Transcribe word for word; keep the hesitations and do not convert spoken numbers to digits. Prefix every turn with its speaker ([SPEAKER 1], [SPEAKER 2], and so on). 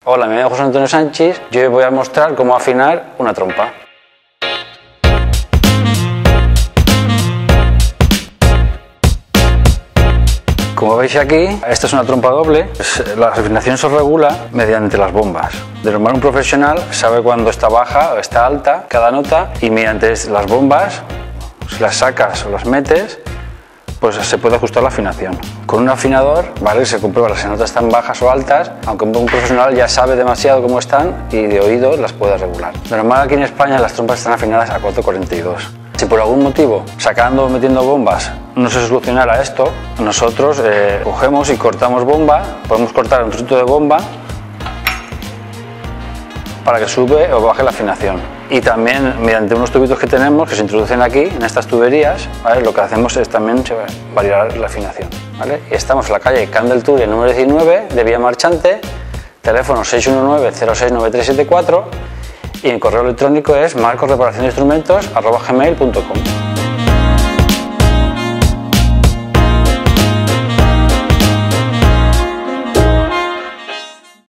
[SPEAKER 1] Hola, me llamo José Antonio Sánchez y hoy voy a mostrar cómo afinar una trompa. Como veis aquí, esta es una trompa doble. La afinación se regula mediante las bombas. De normal un profesional sabe cuándo está baja o está alta cada nota y mediante las bombas, si las sacas o las metes, pues se puede ajustar la afinación. Con un afinador, ¿vale?, se comprueba si las notas están bajas o altas, aunque un profesional ya sabe demasiado cómo están y de oído las puede regular. De normal aquí en España las trompas están afinadas a cuatro cuarenta y dos. Si por algún motivo, sacando o metiendo bombas, no se solucionara esto, nosotros eh, cogemos y cortamos bomba, podemos cortar un trocito de bomba para que sube o baje la afinación. Y también mediante unos tubitos que tenemos que se introducen aquí en estas tuberías, ¿vale?, lo que hacemos es también variar la afinación, ¿vale? Y estamos en la calle Can del Turia número diecinueve de Vía Marchante, teléfono seis uno nueve cero seis nueve tres siete cuatro y mi correo electrónico es marcos reparación de instrumentos arroba gmail punto com.